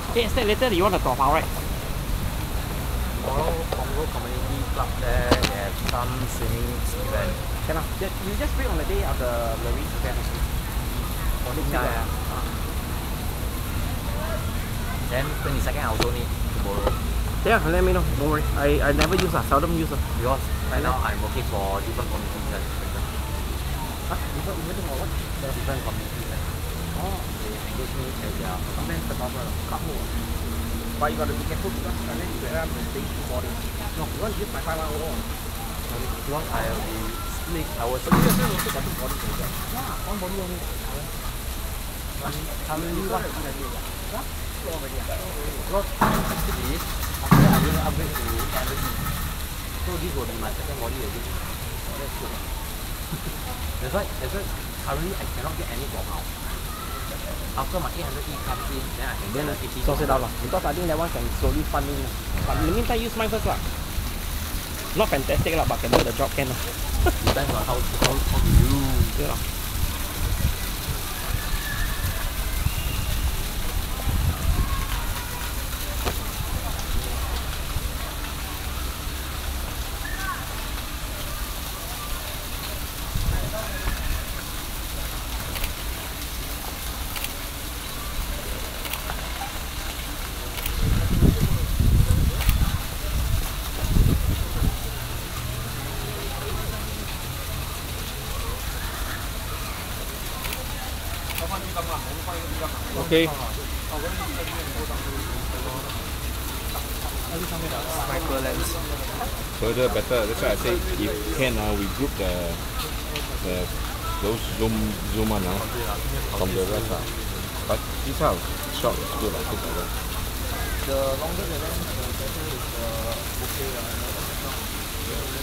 Okay, instead later you want to top out, right? Tomorrow, Congo Community Club there, they have some swimming event. Cannot. You just bring on the day of the Marine event. For next week. Yeah. Then 22nd I also need to borrow. Yeah, let me know. Don't worry. I never use seldom use Because right now I'm working for different communities. Huh? You for what? Different communities. Oh. They engage me as their photographer. But you got to be careful because then you end up staying too body. No, you want to use my 510. Because I will be split. I was But you also got two body to get. Yeah, one body only. currently what? Yeah? So already. Because this, after I will upgrade to everything. So this will be my second body again. Oh, that's good. that's why currently I cannot get any for now. After my 800E comes in, then I can get the 80. Source it out lah. Because I think that one can slowly fund in. But in the meantime, use mine first lah. Not fantastic lah, but can do the job can lah. Depends on how do you. Yeah. Okay. Micro lens. Further better. That's why I say if can we group those zoom on from the rest But this how short is good like this. The longer the lens, the better is the bokeh.